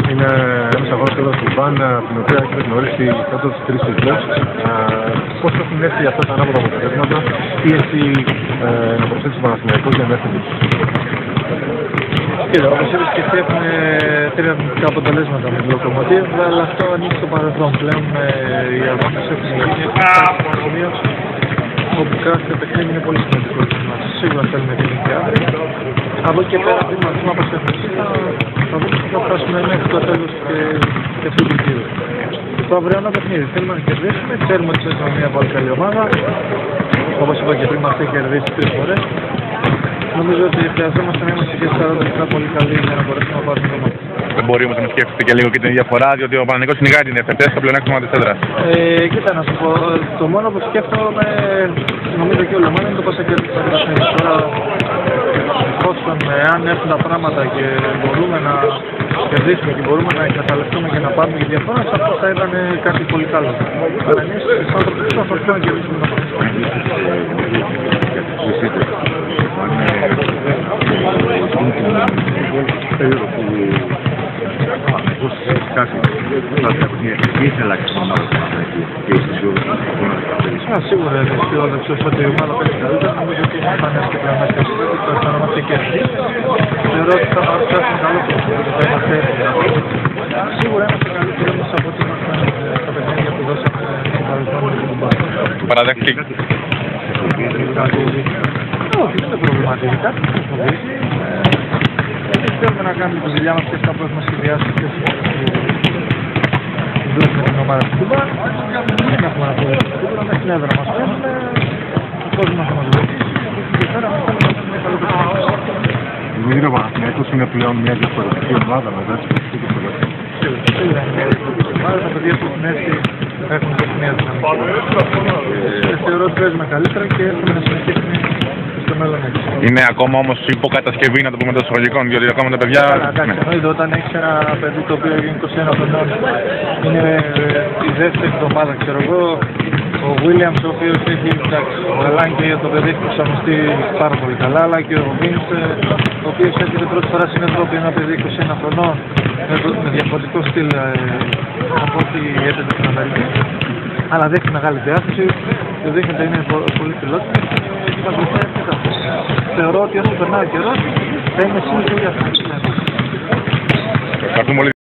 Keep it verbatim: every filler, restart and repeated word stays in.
Είναι ένας αγώνας του Βαν, την οποία έχει γνωρίσει κάτω τις τρεις τίτλους. Πώς έχουν έρθει αυτά τα ανάποδα αποτελέσματα, τι έχει ε, να προσθέσει ο Παναθηναϊκός για να έρθει εκεί? Κοίτα, όπως είπες και εσύ, έχουμε τρία αρνητικά αποτελέσματα με την Λοκομοτίβ, αλλά αυτό ανήκει στο παρελθόν. Πλέον οι αγώνες έχουν γίνει, έχουν φτάσει στο σημείο όπου κάθε παιχνίδι είναι πολύ σημαντικό. Σίγουρα θέλουμε την νίκη. Από εκεί και πέρα, βήμα βήμα προς τα πίσω, θα δούμε ότι θα φτάσουμε μέχρι το τέλος και αυτού του γύρου. Το αυριανό παιχνίδι θέλουμε να κερδίσουμε, ξέρουμε ότι είναι μια πολύ καλή ομάδα. Όπως είπα και πριν, μας έχει κερδίσει τρεις φορές. Νομίζω ότι χρειαζόμαστε να είμαστε και σαράντα λεπτά πολύ καλοί για να μπορέσουμε να πάρουμε το μάτι. Δεν μπορεί όμως να σκέφτεται και λίγο και την διαφορά, διότι ο Παναθηναϊκός κυνηγάει την εφτά στο πλεονέκτημα της έδρας. Ε, κοίτα, να σου πω, το μόνο που σκέφτομαι, νομίζω και όλο μόνο, είναι το πώς θα κερδίσει το παιχνίδι. Τώρα, εφόσον εάν έρθουν τα πράγματα και μπορούμε να κερδίσουμε και μπορούμε να εκμεταλλευτούμε και να πάρουμε και διαφορά, αυτό θα ήταν κάτι πολύ καλό. Αλλά εμείς, σαν το πιστεύω, θα θέλουμε να κερδίσουμε το παιχνίδι. Περίοδο που πώς έχει χάσει τα παιχνίδια, τι έχει αλλάξει την ομάδα του Παναθηναϊκού και είσαι αισιόδοξος ότι μπορεί να καταφέρει? Α, σίγουρα είμαι αισιόδοξος ότι η ομάδα παίζει καλύτερα. Νομίζω ότι είναι φανές και πλέον μέσα στο το αισθανόμαστε και έτσι. Θεωρώ ότι θα παρουσιάσουμε καλό παιχνίδι, θα είμαστε έτοιμοι. Σίγουρα είμαστε καλύτεροι όμως από ό,τι ήμασταν στα παιχνίδια που δώσαμε στο παρελθόν με την ομάδα. Παραδέχτηκε. Όχι, δεν με προβληματίζει, κάτι δεν με φοβίζει. Εμείς θέλουμε να κάνουμε τη δουλειά μας και αυτά που έχουμε σχεδιάσει και δουλεύουμε την ομάδα του Τούμπα. Δεν έχουμε να πούμε στην Τούμπα, με την έδρα μας παίρνουμε, ο κόσμος μας μας βοηθήσει και τώρα μας θέλουμε να κάνουμε μια καλό παιχνίδι. Νομίζω ότι ο Παναθηναϊκός είναι πλέον μια διαφορετική ομάδα μετά τις προσθήκες του Λευκού. Σίγουρα είναι μια διαφορετική ομάδα, τα παιδιά που έχουν έρθει έχουν και μια δυναμική. Θεωρώ ότι παίζουμε καλύτερα και έχουμε να συνεχίσουμε στο μέλλον έτσι. Είναι ακόμα όμως υποκατασκευή, να το πούμε, των σχολικών, διότι ακόμα τα παιδιά. Εντάξει, εννοείται, όταν έχεις ένα παιδί το οποίο είναι είκοσι ένα χρονών, είναι η δεύτερη εβδομάδα, ξέρω εγώ, ο Williams, ο οποίος έχει, εντάξει, ο Ελάνκη, το παιδί έχει προσαρμοστεί πάρα πολύ καλά, αλλά και ο Vince, ο οποίος έρχεται πρώτη φορά στην Ευρώπη, ένα παιδί είκοσι ένα χρονών, με διαφορετικό στυλ από ό,τι έρχεται στην Αμερική. Αλλά δεν έχει μεγάλη διάθεση, το δείχνεται είναι πολύ φιλότιμο και μας βοηθάει αρκετά. Θεωρώ ότι όσο περνάει ο καιρός θα είναι σίγουρο για αυτό.